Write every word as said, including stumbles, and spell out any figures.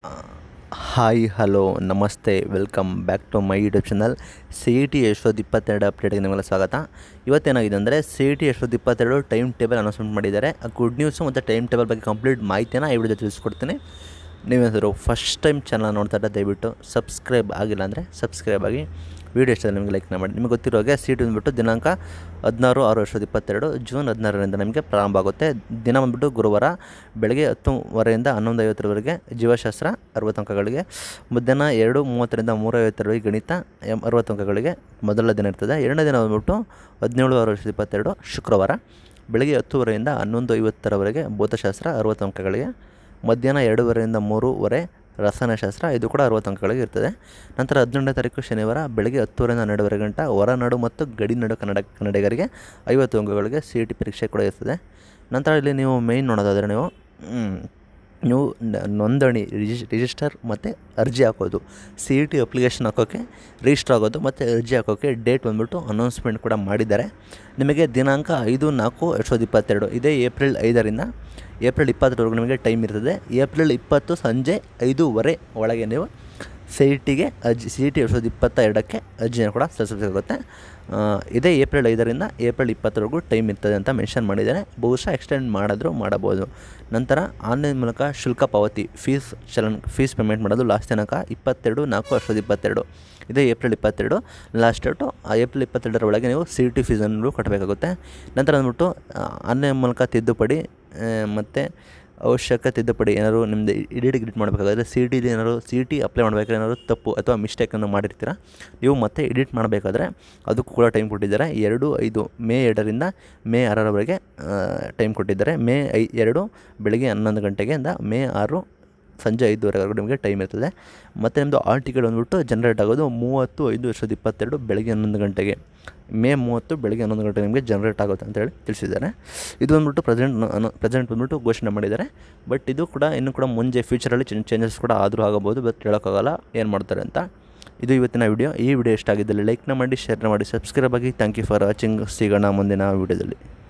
Hi hello ನಮಸ್ತೆ welcome back to my YouTube channel C E T ಎರಡು ಸಾವಿರದ ಇಪ್ಪತ್ತೆರಡು ಅಪ್ಡೇಟ್ಗೆ ನಿಮಗೆ ಸ್ವಾಗತ. ಇವತ್ತೇನಾಗಿದೆ ಅಂದರೆ ಸಿ ಇ ಟಿ ಎರಡು ಸಾವಿರದ ಇಪ್ಪತ್ತೆರಡು ಟೈಮ್ ಟೇಬಲ್ ಅನೌನ್ಸ್ಮೆಂಟ್ ಮಾಡಿದ್ದಾರೆ. ಆ ಗುಡ್ ನ್ಯೂಸು ಮತ್ತು ಟೈಮ್ ಟೇಬಲ್ ಬಗ್ಗೆ ಕಂಪ್ಲೀಟ್ ಮಾಹಿತಿನ ಈ ವಿಡಿಯೋ ತಿಳಿಸ್ಕೊಡ್ತೀನಿ. ನೀವೇನಾದರೂ ಫಸ್ಟ್ ಟೈಮ್ ಚಾನಲ್ ನೋಡ್ತಾ ಇದ್ದರೆ ದಯವಿಟ್ಟು ಸಬ್ಸ್ಕ್ರೈಬ್ ಆಗಿಲ್ಲ ಅಂದರೆ ಸಬ್ಸ್ಕ್ರೈಬ್ ಆಗಿ, ವೀಡಿಯೋ ಇಷ್ಟ ನಿಮಗೆ ಲೈಕ್ನ ಮಾಡಿ. ನಿಮಗೆ ಗೊತ್ತಿರೋ ಹಾಗೆ ಸಿ ಇ ಟಿ ಬಂದುಬಿಟ್ಟು ದಿನಾಂಕ ಹದಿನಾರು ಆರು ಎರಡು ಸಾವಿರದ ಇಪ್ಪತ್ತೆರಡು ಜೂನ್ ಹದಿನಾರರಿಂದ ನಮಗೆ ಪ್ರಾರಂಭ ಆಗುತ್ತೆ. ದಿನ ಬಂದುಬಿಟ್ಟು ಗುರುವಾರ ಬೆಳಗ್ಗೆ ಹತ್ತುವರೆಯಿಂದ ಹನ್ನೊಂದು ಐವತ್ತರವರೆಗೆ ಜೀವಶಾಸ್ತ್ರ ಅರವತ್ತು ಅಂಕಗಳಿಗೆ, ಮಧ್ಯಾಹ್ನ ಎರಡು ಮೂವತ್ತರಿಂದ ಮೂರು ಐವತ್ತರವರೆಗೆ ಗಣಿತ ಎಂ ಅರವತ್ತು ಅಂಕಗಳಿಗೆ ಮೊದಲ ದಿನ ಇರ್ತದೆ. ಎರಡನೇ ದಿನ ಬಂದುಬಿಟ್ಟು ಹದಿನೇಳು ಆರು ಎರಡು ಸಾವಿರದ ಇಪ್ಪತ್ತೆರಡು ಶುಕ್ರವಾರ ಬೆಳಗ್ಗೆ ಹತ್ತುವರೆಯಿಂದ ಹನ್ನೊಂದು ಐವತ್ತರವರೆಗೆ ಭೌತಶಾಸ್ತ್ರ ಅರವತ್ತು ಅಂಕಗಳಿಗೆ, ಮಧ್ಯಾಹ್ನ ಎರಡೂವರೆಯಿಂದ ಮೂರುವರೆ ರಸಾಯನಶಾಸ್ತ್ರ ಇದು ಕೂಡ ಅರವತ್ತು ಅಂಕಗಳಿಗೆ ಇರ್ತದೆ. ನಂತರ ಹದಿನೆಂಟನೇ ತಾರೀಕು ಶನಿವಾರ ಬೆಳಗ್ಗೆ ಹತ್ತುವರೆಯಿಂದ ಹನ್ನೆರಡುವರೆ ಗಂಟೆ ಹೊರನಾಡು ಮತ್ತು ಗಡಿನಾಡು ಕನ್ನಡ ಕನ್ನಡಿಗರಿಗೆ ಐವತ್ತು ಅಂಕಗಳಿಗೆ ಸಿ ಇ ಟಿ ಪರೀಕ್ಷೆ ಕೂಡ ಇರ್ತದೆ. ನಂತರ ಇಲ್ಲಿ ನೀವು ಮೇಯ್ನ್ ನೋಡೋದಾದರೆ ನೀವು ನೀವು ನೋಂದಣಿ ರಿಜಿಸ್ ರಿಜಿಸ್ಟರ್ ಮತ್ತು ಅರ್ಜಿ ಹಾಕೋದು, ಸಿ ಇ ಟಿ ಅಪ್ಲಿಕೇಶನ್ ಹಾಕೋಕ್ಕೆ ರಿಜಿಸ್ಟರ್ ಆಗೋದು ಮತ್ತು ಅರ್ಜಿ ಹಾಕೋಕ್ಕೆ ಡೇಟ್ ಬಂದುಬಿಟ್ಟು ಅನೌನ್ಸ್ಮೆಂಟ್ ಕೂಡ ಮಾಡಿದ್ದಾರೆ. ನಿಮಗೆ ದಿನಾಂಕ ಐದು ನಾಲ್ಕು ಎರಡು ಸಾವಿರದ ಇಪ್ಪತ್ತೆರಡು ಇದೇ ಏಪ್ರಿಲ್ ಐದರಿಂದ ಏಪ್ರಿಲ್ ಇಪ್ಪತ್ತರವರೆಗೂ ನಿಮಗೆ ಟೈಮ್ ಇರ್ತದೆ. ಏಪ್ರಿಲ್ ಇಪ್ಪತ್ತು ಸಂಜೆ ಐದೂವರೆ ಒಳಗೆ ನೀವು ಸಿ ಇ ಟಿಗೆ ಅರ್ಜಿ ಸಿ ಇ ಟಿ ಎರಡು ಸಾವಿರದ ಇಪ್ಪತ್ತ ಎರಡಕ್ಕೆ ಅರ್ಜಿನ ಕೂಡ ಸಲ್ಲಿಸಬೇಕಾಗುತ್ತೆ. ಇದೇ ಏಪ್ರಿಲ್ ಐದರಿಂದ ಏಪ್ರಿಲ್ ಇಪ್ಪತ್ತರವರೆಗೂ ಟೈಮ್ ಇರ್ತದೆ ಅಂತ ಮೆನ್ಷನ್ ಮಾಡಿದ್ದಾರೆ. ಬಹುಶಃ ಎಕ್ಸ್ಟೆಂಡ್ ಮಾಡಿದ್ರು ಮಾಡಬಹುದು. ನಂತರ ಆನ್ಲೈನ್ ಮೂಲಕ ಶುಲ್ಕ ಪಾವತಿ ಫೀಸ್ ಚಲನ್ ಫೀಸ್ ಪೇಮೆಂಟ್ ಮಾಡೋದು ಲಾಸ್ಟ್ ದಿನಾಂಕ ಇಪ್ಪತ್ತೆರಡು ನಾಲ್ಕು ಎರಡು ಸಾವಿರದ ಇಪ್ಪತ್ತೆರಡು ಇದೇ ಏಪ್ರಿಲ್ ಇಪ್ಪತ್ತೆರಡು ಲಾಸ್ಟ್ ಡೇಟು. ಆ ಏಪ್ರಿಲ್ ಇಪ್ಪತ್ತೆರಡರ ಒಳಗೆ ನೀವು ಸಿ ಇ ಟಿ ಫೀಸನ್ನು ಕಟ್ಟಬೇಕಾಗುತ್ತೆ. ನಂತರ ಅಂದ್ಬಿಟ್ಟು ಆನ್ಲೈನ್ ಮೂಲಕ ತಿದ್ದುಪಡಿ ಮತ್ತು ಅವಶ್ಯಕ ತಿದ್ದುಪಡಿ ಏನಾದ್ರು ನಿಮ್ಮದು ಎಡಿಟ್ ಎಡಿಟ್ ಮಾಡಬೇಕಾದ್ರೆ ಸಿ ಇ ಟಿಲಿ ಏನಾದ್ರು ಸಿ ಇ ಟಿ ಅಪ್ಲೈ ಮಾಡಬೇಕಾದ್ರೆ ಏನಾದ್ರು ತಪ್ಪು ಅಥವಾ ಮಿಸ್ಟೇಕನ್ನು ಮಾಡಿರ್ತೀರ, ನೀವು ಮತ್ತೆ ಎಡಿಟ್ ಮಾಡಬೇಕಾದ್ರೆ ಅದಕ್ಕೂ ಕೂಡ ಟೈಮ್ ಕೊಟ್ಟಿದ್ದಾರೆ. ಎರಡು ಐದು ಮೇ ಎರಡರಿಂದ ಮೇ ಆರರವರೆಗೆ ಟೈಮ್ ಕೊಟ್ಟಿದ್ದಾರೆ. ಮೇ ಐ ಎರಡು ಬೆಳಗ್ಗೆ ಹನ್ನೊಂದು ಗಂಟೆಗೆಯಿಂದ ಮೇ ಆರು ಸಂಜೆ ಐದುವರೆವರೆಗೂ ನಿಮಗೆ ಟೈಮ್ ಇರ್ತದೆ. ಮತ್ತು ನಿಮ್ಮದು ಆಲ್ ಟಿಕೆಟ್ ಬಂದುಬಿಟ್ಟು ಜನ್ರೇಟ್ ಆಗೋದು ಮೂವತ್ತು ಐದು ಎರಡು ಸಾವಿರದ ಇಪ್ಪತ್ತೆರಡು ಬೆಳಗ್ಗೆ ಹನ್ನೊಂದು ಗಂಟೆಗೆ, ಮೇ ಮೂವತ್ತು ಬೆಳಗ್ಗೆ ಹನ್ನೊಂದು ಗಂಟೆಗೆ ನಿಮಗೆ ಜನ್ರೇಟ್ ಆಗುತ್ತೆ ಅಂತೇಳಿ ತಿಳಿಸಿದ್ದಾರೆ. ಇದು ಬಂದುಬಿಟ್ಟು ಪ್ರೆಸೆಂಟ್ ಪ್ರೆಸೆಂಟ್ ಬಂದುಬಿಟ್ಟು ಘೋಷಣೆ ಮಾಡಿದ್ದಾರೆ. ಬಟ್ ಇದು ಕೂಡ ಇನ್ನೂ ಕೂಡ ಮುಂಚೆ ಫ್ಯೂಚರಲ್ಲಿ ಚೇಂಜಸ್ ಕೂಡ ಆದರೂ ಆಗಬಹುದು, ಬಟ್ ಹೇಳೋಕ್ಕಾಗಲ್ಲ ಏನು ಮಾಡ್ತಾರೆ ಅಂತ. ಇದು ಇವತ್ತಿನ ವಿಡಿಯೋ. ಈ ವಿಡಿಯೋ ಇಷ್ಟ ಆಗಿದ್ದಲ್ಲಿ ಲೈಕ್ನ ಮಾಡಿ, ಶೇರ್ನ ಮಾಡಿ, ಸಬ್ಸ್ಕ್ರೈಬ್ ಆಗಿ. Thank you for watching. ಸಿಗೋಣ ಮುಂದಿನ ವಿಡಿಯೋದಲ್ಲಿ.